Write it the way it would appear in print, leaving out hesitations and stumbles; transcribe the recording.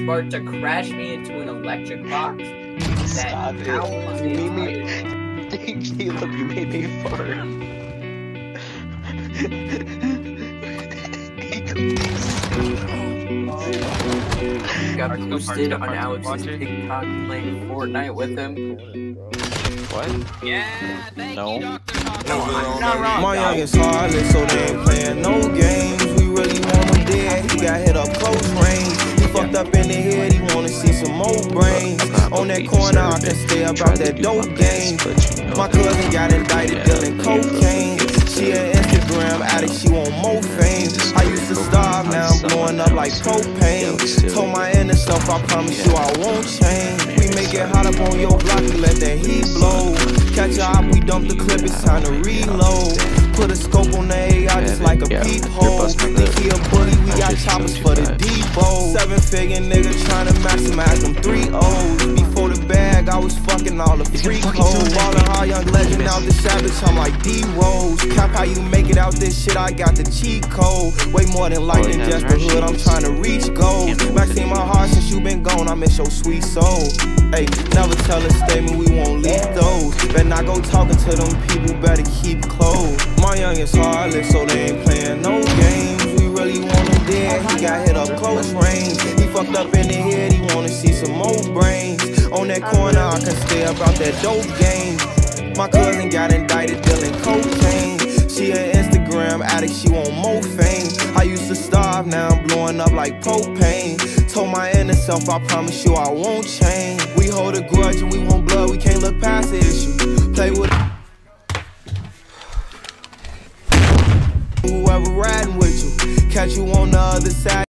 smart to crash me into an electric box. Stop it. You made me... Caleb, you made me fart. Got posted on Alex's TikTok playing Fortnite with him. What? Yeah, thank you, Dr. Taco. I'm not wrong. My youngest Heartless, so they ain't playing no games. We really want him dead, he got hit up close range. He fucked up in the head, he wanna see some more brains. On that corner, I can stay about that dope game. My cousin got indicted dealing cocaine. She an Instagram addict, she want more fame. I used to starve, now I'm blowing up like propane. Told my inner self, I promise you I won't change. We make it hot up on your block, we let that heat blow. Catch a op, we dump the clip, it's time to reload. Put a scope on the AI just like a peephole. Think he a bully, we got choppers for the depot. 7-figure nigga tryna maximize them 3 O's. Before the bag, I was fucking all the free hoes. Ballin' hard, young legend out the savage, I'm like D-Rose. Cap how you make it out this shit, I got the cheat code. Way more than light than just the hood, I'm tryna reach goals. Maxine my heart since you been gone, I miss your sweet soul. Hey, never tell a statement, we won't leak those. Better not go talking to them people, better keep close. My youngest Heartless, so they ain't playing no games. We really want him dead, he got hit up close range. He fucked up in the head, he wanna see some more brains. On that corner, I can stay about that dope game. My cousin got indicted dealing cocaine. She an Instagram addict, she want more fame. I used to starve, now I'm blowing up like propane. Told my inner self, I promise you I won't change. We hold a grudge and we want blood, we can't look past the issue. Play with whoever riding with you, catch you on the other side.